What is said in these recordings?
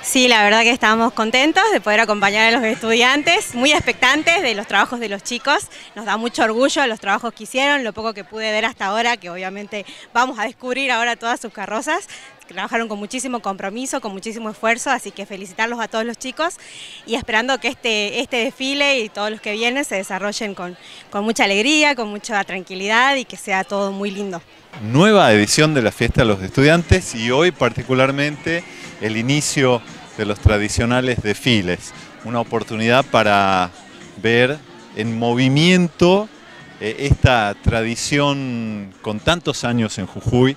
Sí, la verdad que estamos contentos de poder acompañar a los estudiantes, muy expectantes de los trabajos de los chicos. Nos da mucho orgullo los trabajos que hicieron, lo poco que pude ver hasta ahora, que obviamente vamos a descubrir ahora todas sus carrozas. Trabajaron con muchísimo compromiso, con muchísimo esfuerzo, así que felicitarlos a todos los chicos y esperando que este desfile y todos los que vienen se desarrollen con mucha alegría, con mucha tranquilidad y que sea todo muy lindo. Nueva edición de la Fiesta de los Estudiantes y hoy particularmente el inicio de los tradicionales desfiles. Una oportunidad para ver en movimiento esta tradición con tantos años en Jujuy,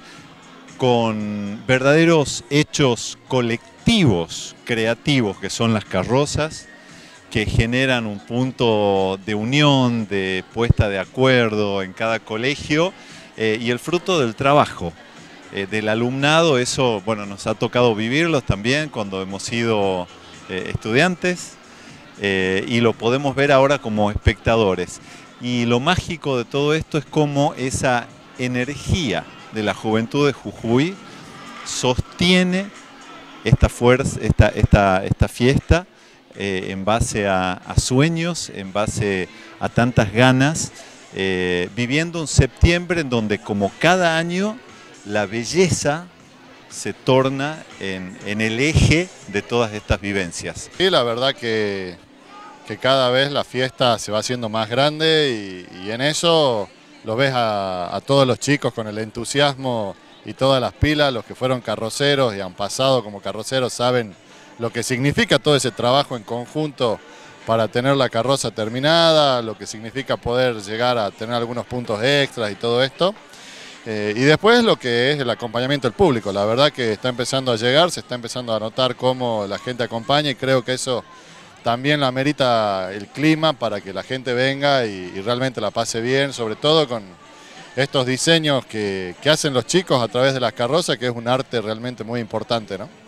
con verdaderos hechos colectivos, creativos, que son las carrozas, que generan un punto de unión, de puesta de acuerdo en cada colegio, y el fruto del trabajo del alumnado. Eso, bueno, nos ha tocado vivirlos también cuando hemos sido estudiantes, y lo podemos ver ahora como espectadores. Y lo mágico de todo esto es cómo esa energía de la juventud de Jujuy sostiene esta fuerza, esta fiesta, en base a sueños, en base a tantas ganas, viviendo un septiembre en donde, como cada año, la belleza se torna en el eje de todas estas vivencias. Sí, la verdad que cada vez la fiesta se va haciendo más grande y en eso los ves a todos los chicos con el entusiasmo y todas las pilas. Los que fueron carroceros y han pasado como carroceros saben lo que significa todo ese trabajo en conjunto para tener la carroza terminada, lo que significa poder llegar a tener algunos puntos extras y todo esto. Y después lo que es el acompañamiento del público. La verdad que está empezando a llegar, se está empezando a notar cómo la gente acompaña, y creo que eso también lo amerita el clima para que la gente venga y realmente la pase bien, sobre todo con estos diseños que hacen los chicos a través de las carrozas, que es un arte realmente muy importante, ¿no?